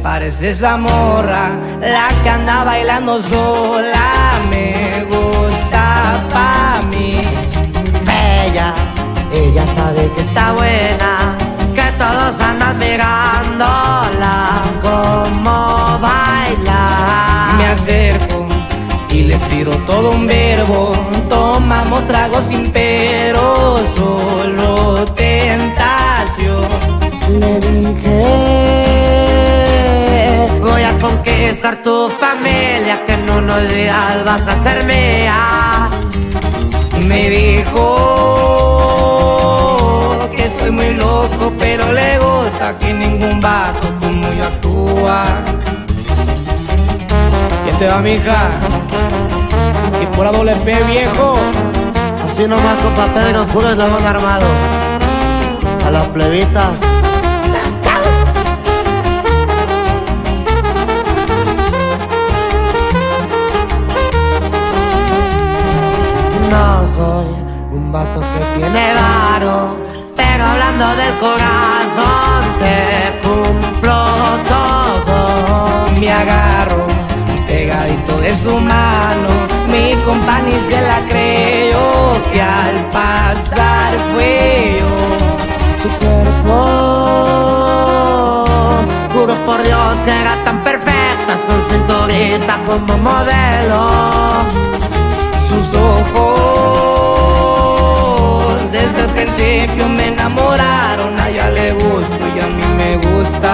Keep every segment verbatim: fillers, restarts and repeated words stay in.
parece esa morra, la que anda bailando sola. Me gusta pa' mí. Bella, ella sabe que está buena, que todos andan mirándola como baila. Me acerco y le tiro todo un verbo. Tomamos tragos sin pero, solo tentación. Le dije, voy a conquistar tu familia, que en unos días vas a ser mía. Me dijo que estoy muy loco, pero le gusta que ningún vato como yo actúa. ¿Quién te va, mija? Y por la doble P, viejo. Así nomás, compa Pedro, puro eslabón armado. A las plebitas. No soy un vato que tiene varo, pero hablando del corazón te cumplo todo. Me agarro pegadito de su mano, mi compa ni se la creyó, que al pasar fue yo. Su cuerpo, juro por Dios que era tan perfecta, su cinturita como modelo. Sus ojos desde el principio me enamoraron, a ella le gusto y a mí me gusta.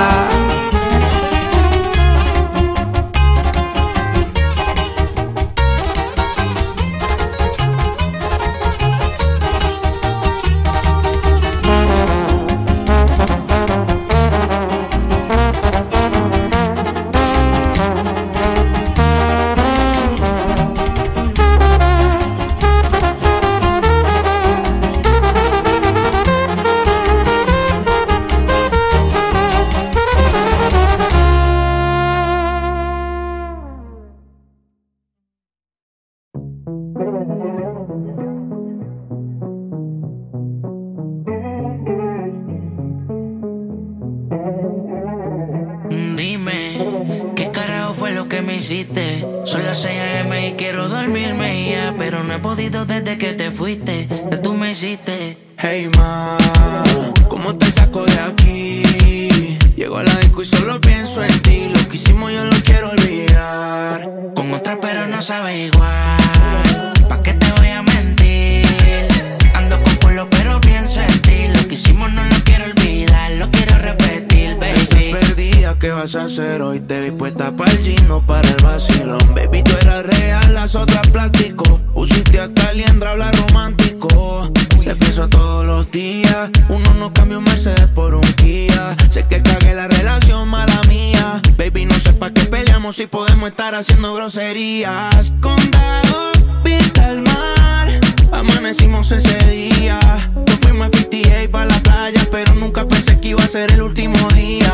Son las seis a eme y quiero dormirme ya, pero no he podido desde que te fuiste, que tú me hiciste. Hey ma, ¿cómo te saco de aquí? Llego a la disco y solo pienso en ti. Lo que hicimos yo lo quiero olvidar. Con otra pero no sabe igual. ¿Pa' qué te voy a mentir? Ando con pueblo pero pienso en ti. Lo que hicimos no lo quiero olvidar, lo quiero repetir, baby. Estás perdida, ¿qué vas a hacer hoy? Te vi puesta para el gino, para el vacilón. Baby, tú eras real, las otras plástico. Pusiste hasta liendra, habla romántico. Te pienso todos los días. Uno no cambia un Mercedes por un Kia. Sé que cagué la relación, mala mía. Baby, no sé pa' qué peleamos si podemos estar haciendo groserías. Condado, vista al mar, amanecimos ese día. Nos fuimos a cincuenta y ocho pa' la playa, pero nunca pensé que iba a ser el último día.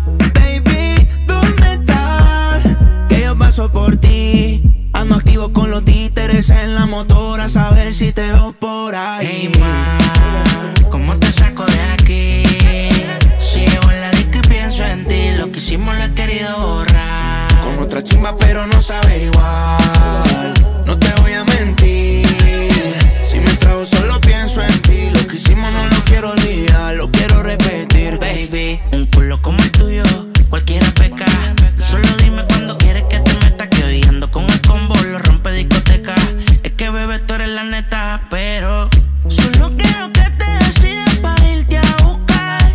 Baby, ¿dónde estás? Que yo paso por ti. Ando activo con los títeres en la motora, a saber si te veo por ahí. Hey ma, ¿cómo te saco de aquí? Si llego en la disco y pienso en ti, lo que hicimos lo he querido borrar. Con otra chimba pero no sabe igual. No te voy a mentir, si me trago solo pienso en ti. Lo que hicimos no lo quiero olvidar, lo quiero repetir. Baby, un culo como el tuyo, cualquiera peca. Solo dime cuando quieres que te meta, que hoy ando con el combo, lo rompe discoteca. Es que bebé tú eres la neta, pero solo quiero que te decidas para irte a buscar.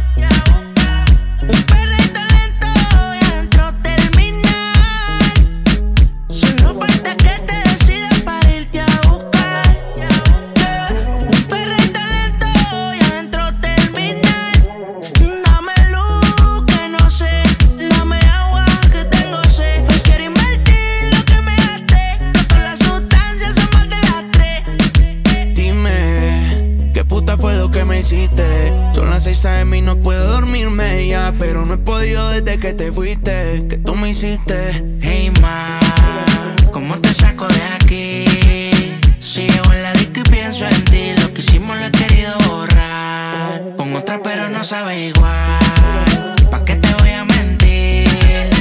Un perrito lento y adentro terminar. Solo falta que te decidas para irte a buscar. Un perrito lento y adentro terminar. Dame luz que no sé, dame agua que tengo sed. Hoy quiero invertir lo que me gasté, no todas las sustancias son más de las tres. Dime, ¿qué puta fue lo que me hiciste? Son las seis a eme y no puedo dormirme ya, pero no he podido desde que te fuiste, que tú me hiciste. Hey ma, ¿cómo te saco de aquí? Si llego en la disco y pienso en ti, lo que hicimos lo he querido borrar. Con otra pero no sabe igual. ¿Pa' qué te voy a mentir?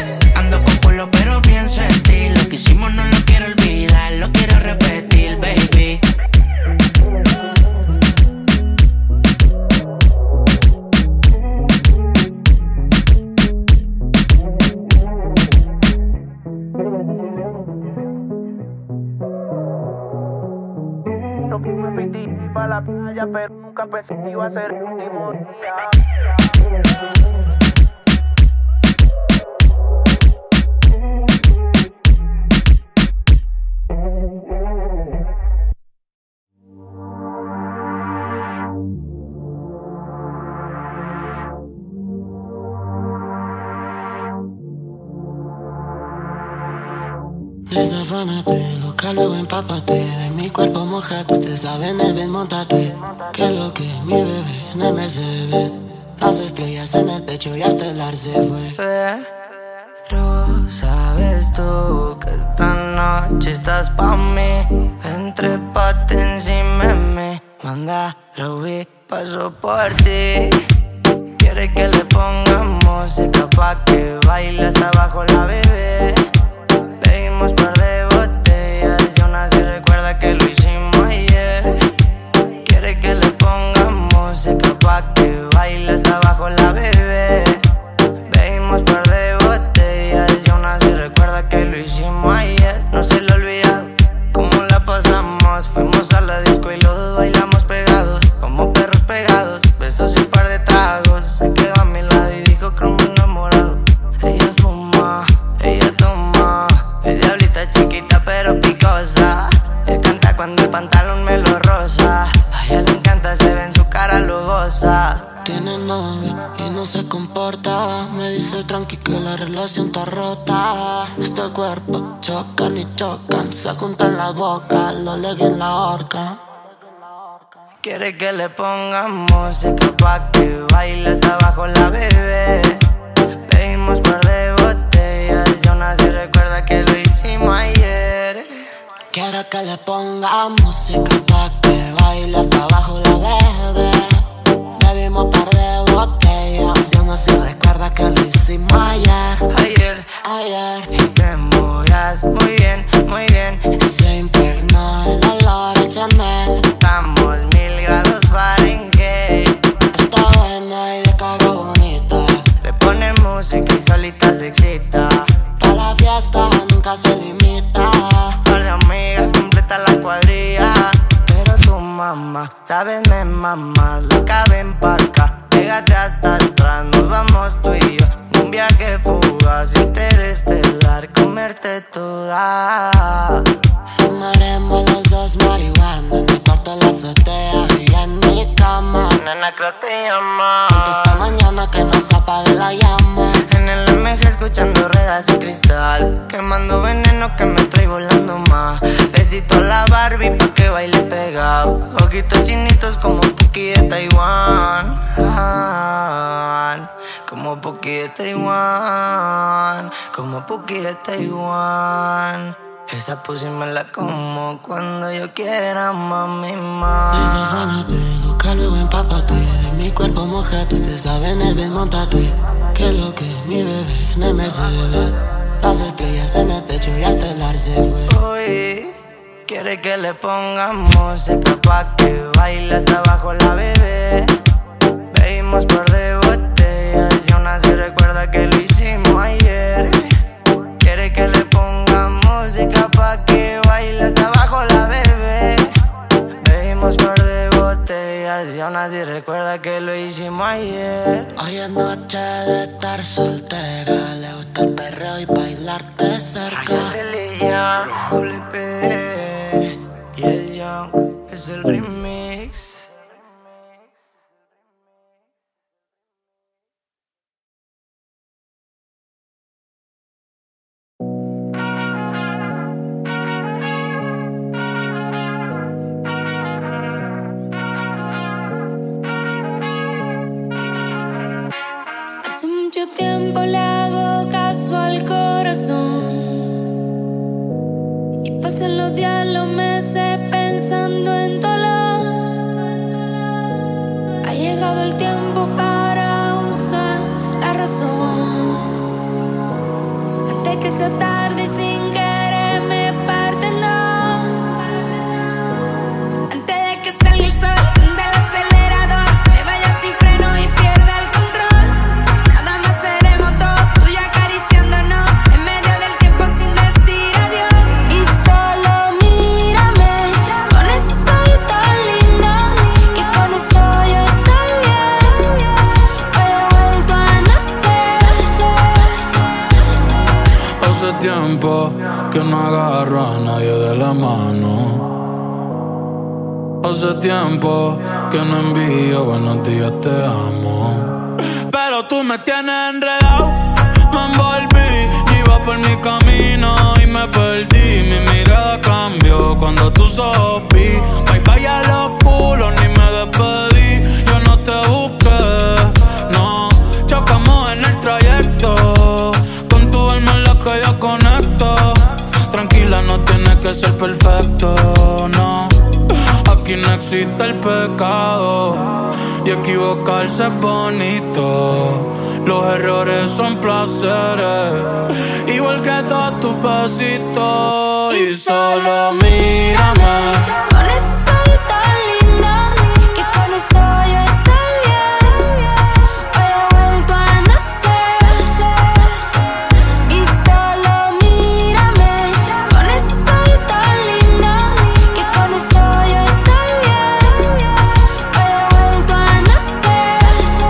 Nos fuimos fifty pa' la playa, pero nunca pensé que iba a ser el último día. Desafánate, loca, luego empápate. De mi cuerpo mojate, ustedes saben el bien, montate. Que lo que mi bebé en el Mercedes. Las estrellas en el techo y hasta el ar se fue. Pero sabes tú que esta noche estás pa' mí. Entrépate encima de mí. Manda, Ruby, paso por ti. Quiere que le pongamos música pa' que baile hasta abajo la bebé. Bebimos par de botellas y aún así recuerda que lo hicimos ayer. Quiere que le pongamos música pa' que baile hasta abajo la bebé. Bebimos par de botellas y aún así recuerda que lo hicimos ayer. No se le olvida cómo la pasamos. Fuimos a la disco y los dos bailamos pegados, como perros pegados. Besos y un par de tragos. Se quedó a mi lado y dijo que me enamorado. Ella fuma, ella toma. Es diablita chiquita pero picosa. Él canta cuando el pantalón me lo rosa. A ella le encanta, se ve en su cara, lo goza. Tiene novio y no se comporta. Me dice tranqui que la relación está rota. Este cuerpo chocan y chocan. Se juntan las bocas, lo legui en la horca. Quiere que le pongamos música pa' que baile hasta abajo la bebé. Bebimos par de botellas y aún así recuerda que lo hicimos ayer. Quiere que le ponga música pa' que baile hasta abajo la bebé. Bebimos par de botellas y aún así recuerda que lo hicimos ayer. Ayer, Ayer. y te movías muy bien, muy bien. Se impregnó el olor de Chanel. Estamos mil grados Fahrenheit. Está buena y de caga bonita. Le pone música y solita se excita. Pa' la fiesta nunca se limita. Par de amigas completa la cuadrilla. Pero tu mamá, sabes me mamá. Loca, ven pa' acá, pégate hasta atrás. Nos vamos tú y yo en un viaje fugaz, interestelar, comerte toda. Fumaremos los dos marihuana. En mi cuarto, en la azotea y en mi cama. Nena, creo te llama. Ponte esta mañana que no se apague la llama. En el M G escuchando ruedas y cristal, quemando veneno que me trae volando más. Besito a la Barbie pa' que baile pegado. Ojitos chinitos como Puki de Taiwán. Ah, como Puki de Taiwán. Como Puki de Taiwán. Esa pussy me la como cuando yo quiera, mami, mami. Desafánate, loca, luego empápate. De mi cuerpo mojate, ustedes saben el bien, montate. Que lo que mi bebé en el Mercedes. Las estrellas en el techo y hasta el ar se fue. Uy, quiere que le pongamos música pa' que baile hasta abajo la bebé. Bebimos par de botellas y aún así recuerda que lo hicimos ayer. Quiere que le pongamos música pa' que baile hasta abajo la bebé. Bebimos par de botellas y aún así recuerda que lo hicimos ayer. Hoy es noche de estar soltera. Le gusta el perreo y bailarte cerca. Religión, doble P y el Young es el remix. Hace mucho tiempo le hago caso al corazón y pasan los días, los meses pensando en dolor. Ha llegado el tiempo para usar la razón antes que sea tarde y sin querer me parte, no. Antes de que salga el sol del acelerador, me vaya sin freno y pierda el control. Nada más seremos dos, tú y acariciándonos en medio del tiempo sin decir adiós. Y solo mírame con esos ojitos que no agarro a nadie de la mano. Hace tiempo que no envío buenos días, te amo. Pero tú me tienes enredado, me envolví, iba por mi camino y me perdí. Mi mirada cambió cuando tú sopí. Bye bye a los culos, ni me despedí. Yo no te busqué, no. Chocamos en el trayecto, con tu alma es la que yo conecto. Tranquila, no tienes que ser perfecto, no. Aquí no existe el pecado y equivocarse es bonito. Los errores son placeres, igual que todos tus besitos. Y solo mírame con ese ojito tan lindo, que con eso yo estoy bien. Hoy he vuelto a nacer. Y solo mírame con ese ojito tan lindo, que con eso yo estoy bien. Hoy he vuelto a nacer.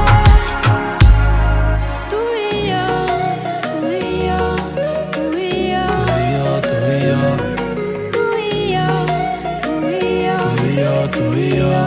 Tú y yo, tú y yo, tú y yo, Tú y yo, tú y yo, tú y yo, tú y yo, tú y yo, tú y yo.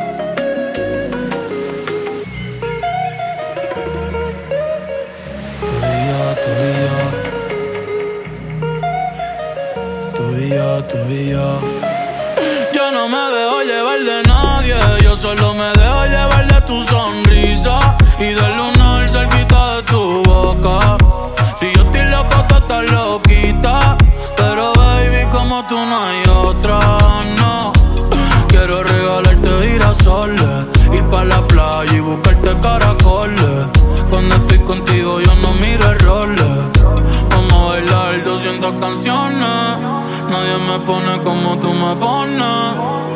Tú y yo, tú y yo, tú y yo. Yo no me dejo llevar de nadie, yo solo me dejo llevar de tu sonrisa y del lunar cerquita de tu boca. Si yo estoy loco, tú estás loquita, pero baby, como tú no hay otra, no. Quiero regalarte girasoles, ir pa' la playa y buscarte caracoles. Cuando estoy contigo yo no miro errores. Vamos a bailar doscientas canciones, nadie me pone como tú me pones.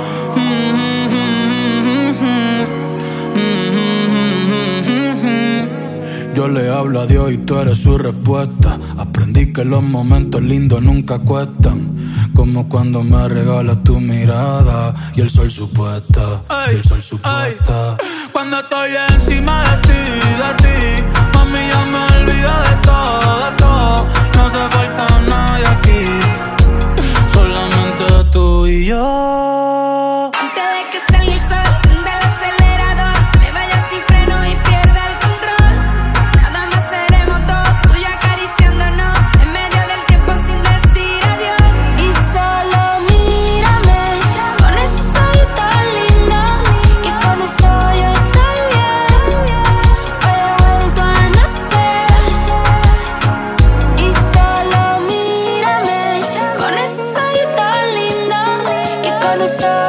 Yo le hablo a Dios y tú eres su respuesta. Aprendí que los momentos lindos nunca cuestan, como cuando me regalas tu mirada y el sol supuesta, y el sol supuesta. Cuando estoy encima de ti, de ti, mami, ya me olvido de todo, de todo. No hace falta nadie aquí, solamente tú y yo. antes de que salga el sol del acelerador, me vaya sin freno y pierda el control. Nada más seremos dos, tú y yo acariciándonos en medio del tiempo sin decir adiós. Y solo mírame con ese ojito tan lindo, que con eso yo estoy bien. Hoy he vuelto a nacer. Y solo mírame con ese ojito tan lindo, que con eso